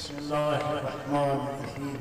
बिस्मिल्लाहिर्रहमानिर्रहीम।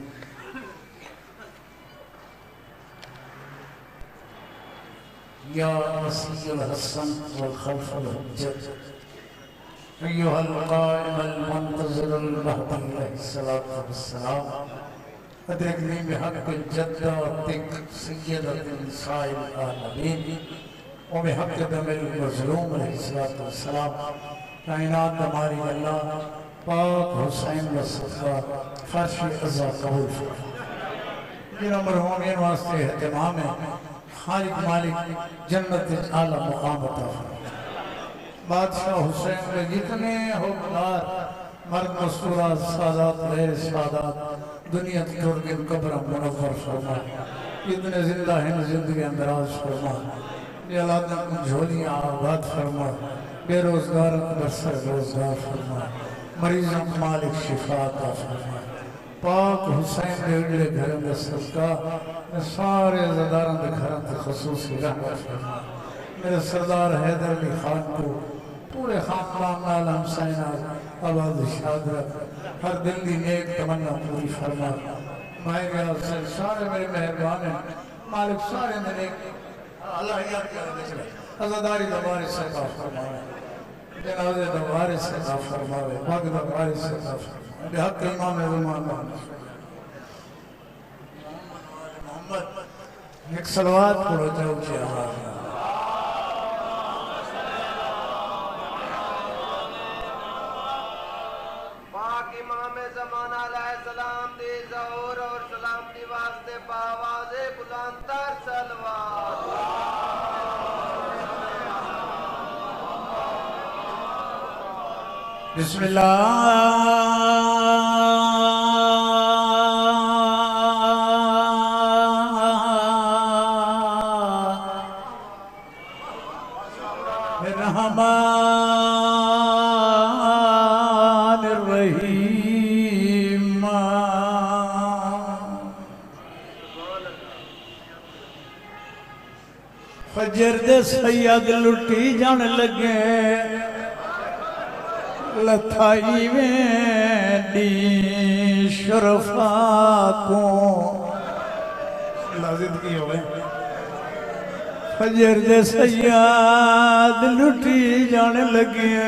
या वसीयुल हसन वल खल्फुल हुज्जत अय्युहल क़ाइमुल मुंतज़िरुल महदी अलैहिस्सलातु वस्सलाम अदरिकनी बिहक़्क़िल जद्दतिक सय्यदतिन निसाइल आलमीन व बिहक़्क़ि दमिल मज़लूम अलैहिस्सलातु वस्सलाम। कायनात हमारी अल्लाह पाक हुसैन व सदका फर्श अज़ा कबूल फरमा। जिन मरहूमीन वास्ते एहतमाम है खालिक मालिक जन्नत आला मुकाम अता फरमा। बादशाह हुसैन के जितने हकदार मर्द मस्तूरा सादात गैर सादात दुनिया छोड़ के कब्र मुनव्वर फरमा। इतने जिंदा हैं जिंदगी अंदराज फरमा। ये औलाद झोलियाँ आबाद फरमा। बेरोजगार बरसर रोजगार फरमा। मरीजों को मालिक शिफा अता फरमा। पाक हुसैन के उजड़े घर में सदका सारे अज़ादारों के घरों से ख़ुसूसी रहमत फरमा। मेरे सरदार हैदर अली खान को पूरे खानदान नाल हमसाइना आबाद शाद रख। हर दिल की नेक तमन्ना पूरी फरमा। मायरे से सारे मेरे मेहरबान हैं मालिक सारे मेरे अल्लाह याद करे अज़ादारी दरबार से अता फरमाए। जनाज़े दरबार से अता फरमाए। वक़्त दरबार से अता फरमाए। बिहक़्क़ इमाम ज़मान मोहम्मद एक सलवात पढ़ो जाओ जी आवाज़ में। पाक इमाम ज़माना अलैहिस्सलाम दी ज़हूर और सलामती वास्ते बावाज़े बुलंदतर सलवात। बिस्मिल्लाहिर्रहमानिर्रहीम। फजर दे सैयद लुटी जान लगे लथाई वेंदी शरफा को लाजिद की होवे। फजर दे सैयद लुटी जाने लगे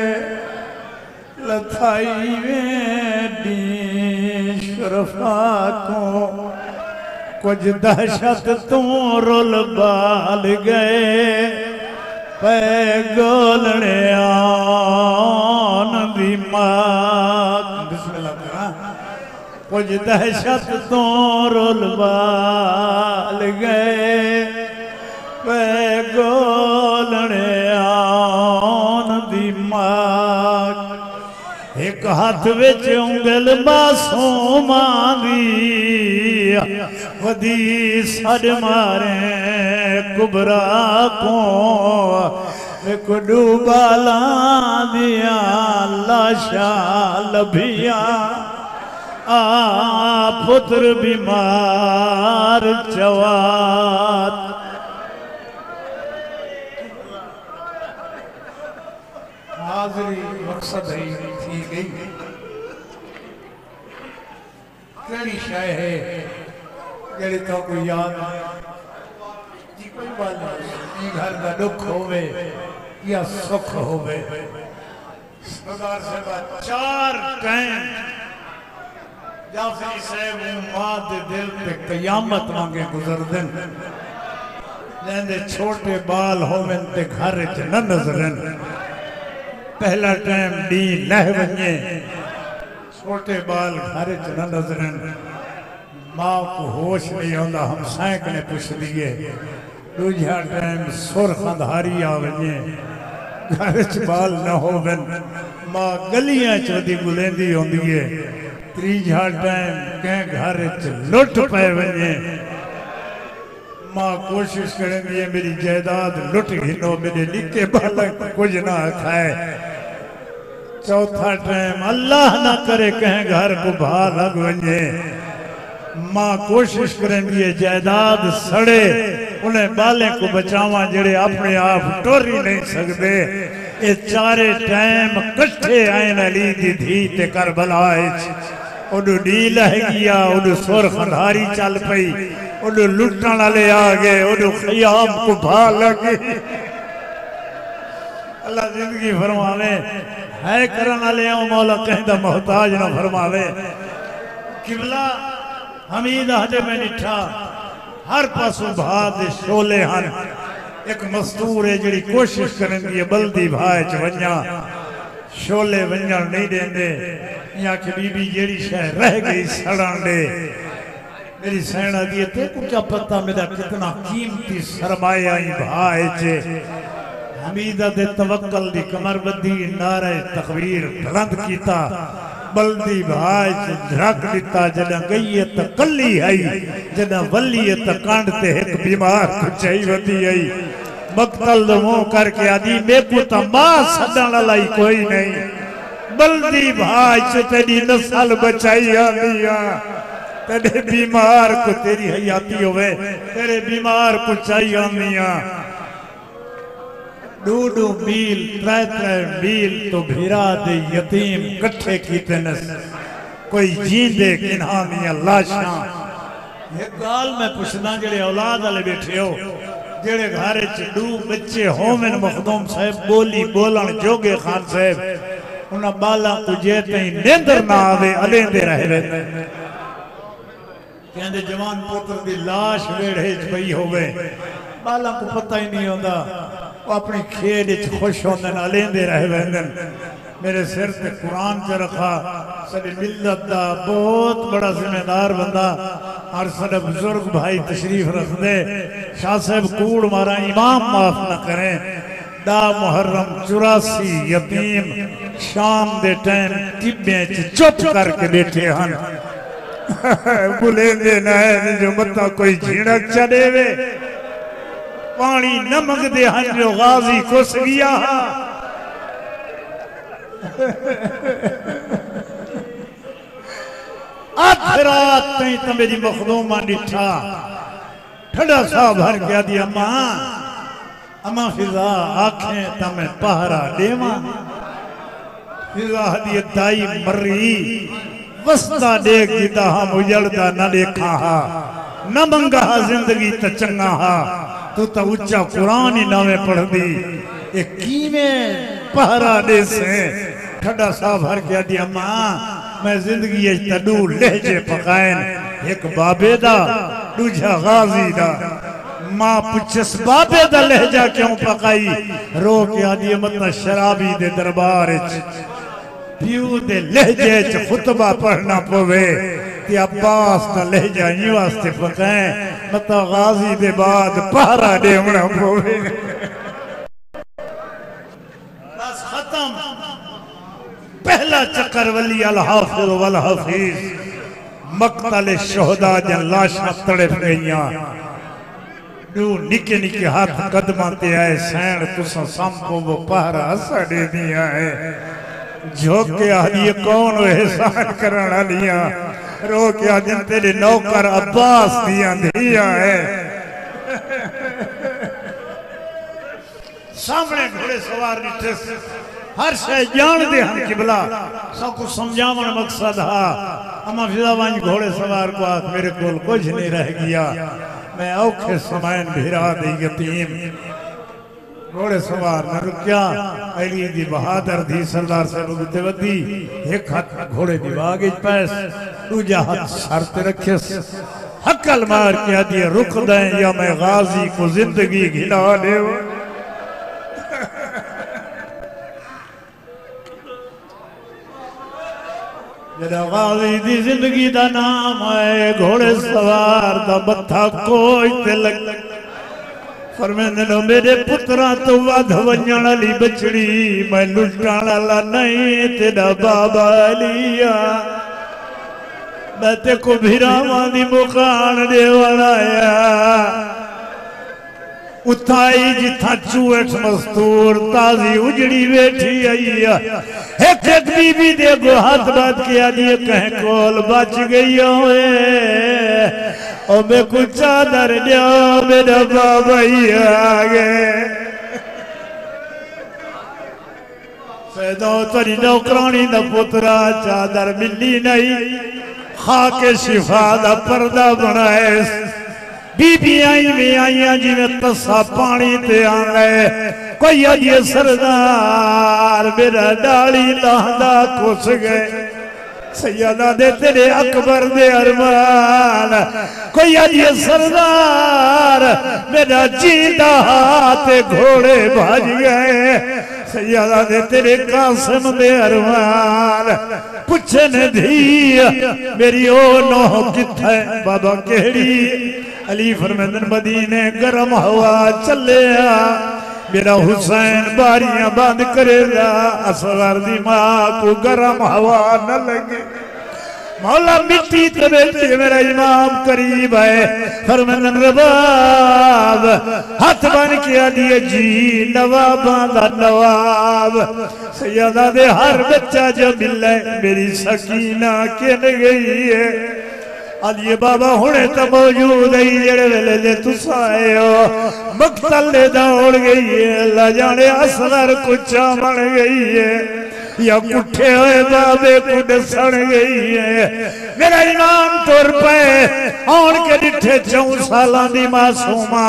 लथाई वेंदी शरफा को कुछ दहशत तो रुल बाल गए पै गोलने आन दी मात। बिस्मिल्लाह करा। कुछ दहशत तो रुल बाल गए पै गोलने आन दी मात। एक हाथ विच उंगल मासूमां दी वदी सड मारे कुबरा को एक डूबाला दिया लाशा लभिया आ पुत्र बीमार चवात। हाज़री मकसद है थी गई कड़ी शय है जड़ी तो कोई याद जी कोई बात नहीं। घर का दुख होवे या सुख होवे सरदार साहब चार टाइम जाफरी साहब मां दे दिल पे कयामत वांगे गुजरदन। लेंदे छोटे बाल होवन ते घर च न नजरन। पहला टाइम डी लह वने छोटे बाल घर च न नजरन। माँ को होश नहीं आता हम सैक ने पुछ दिए। दूजा टाइम सुर खंधारी आ वने घर च बाल न होवन माँ गलियां च वदी बुलेंदी होंदी है। तीजा टाइम कह घर च लुट पे वने माँ कोशिश करेंदी है मेरी जायदाद लुट घिनो मेरे निके बालक कुछ ना खाए। चौथा टाइम अल्लाह ना करे कह घर को भा लग वने माँ कोशिश करेंदी है जायदाद सड़े उन्हें बाले को बचावा जेड़े अपने आप टोरी नहीं सकते। ये चारे टाइम कट्ठे आयन अली दी धी ते करबला उडू डी लह गया उडू सुर खंधारी चल पई उडू लुटन वाले आ गए उडू खयाम को भा लगे अल्लाह जिंदगी फरमावे है करन वाले मौला कहंदा मोहताज ना फरमावे किबला हमीद हजे में निठा हर पासों भा दे शोले हन एक मजदूर है जी कोशिश करेंगी बल्दी भाई च वन्या शोले वंजन नहीं देंदे या कि बीबी जेड़ी शह रह गई सड़न दे मेरी सैना दी ते कुछ पता मेरा कितना कीमती सरमाया ही भाई च हमीदा दे तवक्कल दी कमर बद्दी नारे तकबीर बुलंद कीता बल्दी भाई झरक दिता जदा गई त कल्ली आई जदा वली त कांड ते एक बीमार कुचाई वदी आई मक्तल दो मुंह करके आदि मेकू त मां सदन लाई कोई नहीं बल्दी भाई च तेरी नस्ल बचाई आंदिया तेरे बीमार को तेरी हयाती होवे तेरे बीमार को चाहिए आंदिया डूडू मील त्रै मील तो भिरा दे यतीम कट्ठे कीते न कोई जींदे किन्हा दियां लाशां एक गाल मैं पुछदा जेड़े औलाद वाले बैठे हो जेड़े घर च दो बच्चे होवन मखदूम साहब बोली बोलन जोगे खान साहब उन्हां बाला को जे तई नींदर ना आवे अलेंदे रह वेंदे कहंदे जवान पुत्र दी लाश वेड़े च पई होवे बाला को पता ही नहीं होंदा अपनी खेड खुश होंदे अलेंदे रह वेंदन मेरे सिर ते कुरान च रखा साडी मिल्लत दा बहुत बड़ा जिम्मेदार बंदा और साडे बुजुर्ग भाई तशरीफ रखदे शाह साहब कूड़ मारा इमाम माफ न करें दा मुहर्रम 84 यतीम शाम दे टाइम टिब्बे च चुप करके बैठे हन बुलेंदे ना है जो मता कोई झिड़क चढ़ेवे पानी न मंगदे हन जो गाजी खुस गया रात तई तो मेरी मखदूमा डिठा ठंडा सा भर गया दी अम्मा अम्मा फिजा आखे तो मैं पहरा देवा फिजा दी दाई मरी वस्ता देख दी हम उजड़दा न देखा हा न मंगा जिंदगी तो चंगा हा तू तो उच्चा कुरान ही नावे पढ़ दी ये कीवें पहरा दे से ठंडा सा भर गया दी अम्मा मैं जिंदगी तडू लहजे पकायन एक बाबे दा दूजा गाजी दा मां पुछस बाबे दा लहजा क्यों पकाई रो के आदि मत शराबी दे दरबार च पियो दे लहजे च खुतबा पढ़ना पवे ते अब्बास दा लहजा ई वास्ते पकाए मत गाजी दे बाद पहरा देवना पवे बस खत्म पहला चक्कर वली अल हाफिज वल हफीज मक्तल शोहदा जन लाशा तड़प गईयां दू निके निके हाथ कदमां ते आए सैन तुसा संभो वो पहरा साडे दियां है झोके आदि कौन एहसान करन वालियां रो के आदि तेरे नौकर अब्बास दियां दियां है सामने घोड़े सवार निठे हर शय जान दे हम किबला सब कुछ समझावन मकसद हा अम्मा फिजा वंज घोड़े सवार को आख मेरे कोल कुछ नहीं रह गया मैं औखे समयन भिरा दे यतीम घोड़े सवार न रुकिया अली दी बहादुर दी सरदार साहब गुते वदी एक हाथ घोड़े दी वागे पैस दूजा हाथ सर ते रखे हकल मार के आदि रुक दे या मैं गाजी को जिंदगी घिला दे जरा गाजी दी जिंदगी दा नाम है घोड़े सवार दा मत्था कोई ते लग फरमांदे नो मेरे पुत्रा तो वध वंजण वाली बछड़ी मैं लुटण वाला नहीं तेरा बाबा लिया मैं ते को भिरावां दी मुकान देवण आया उठाई जिथा चूहट मस्तूर ताजी उजड़ी बैठी आई एक एक बीबी दे गो हाथ बात किया दिए कह कोल बच गई ओ मैं कुछ चादर दिया मेरा बाबा ही आ गए पैदा तेरी नौकरानी दा पुत्रा चादर मिली नहीं खाके शिफा दा पर्दा बनाए बीबियां में आईया जिवें तस्सा पानी ते आ गए कोई अजे सरदार मेरा डाली लांदा कुस गए सैयदा दे तेरे अकबर दे अरमान कोई अजे सरदार मेरा जींदा हाथ घोड़े भज गए सैयदा दे तेरे कासिम दे अरमान पुछन धी मेरी ओ नौह किथे बाबा केड़ी अली फरमांदन मदीने गरम हवा चलिया मेरा हुसैन बारियां बंद करेगा असगर दी मां को गरम हवा न लगे मौला मिट्टी ते बैठे मेरा इमाम करीब है फरमांदन रबाब हाथ बन के आदिए जी नवाबां दा नवाब सैयदा दे हर बच्चा जो मिले मेरी सकीना किन गई है आलिए बाबा हुणे तो मौजूद है जेड़े वेले दे तुस आए हो मकतल दे दौड़ गई है अल्लाह जाने असगर कुचा बन गई है या कुठे हुए बाबे को दसण गई है मेरा इमाम तुर पे आन के डिठे 4 सालां दी मासूमा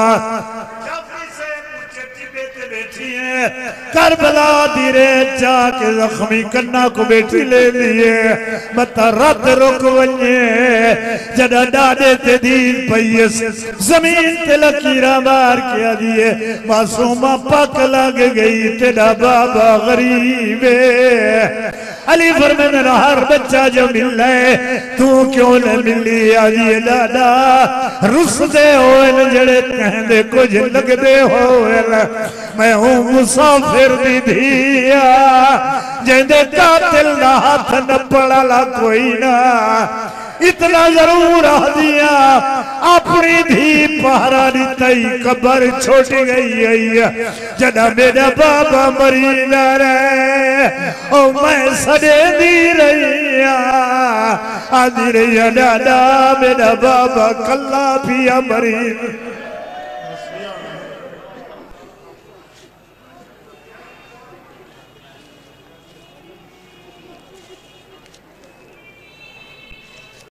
करबला दी रेत जाके जख्मी कन्ना को बेटी ले लिए मत रत रुक वने जदा डाडे ते दीन पई जमीन ते लकीरा मार के दिए मासूमा पक लग गई तेरा बाबा गरीब अली फरमांदन हर बच्चा जो मिले तू क्यों न मिली आजी दादा रुसदे होए जड़े कहंदे कुछ लगदे होए मैं हूं मुसाफिर दी धिया जेंदे कातिल दा हाथ न पड़ाला कोई ना इतना जरूर आ दिया अपनी धी पहरा दी कबर छोड़ गई है जदा मेरा बाबा मरी न रहे ओ मैं सदे दी रही आदि रही दादा मेरा बाबा कल्ला पिया मरी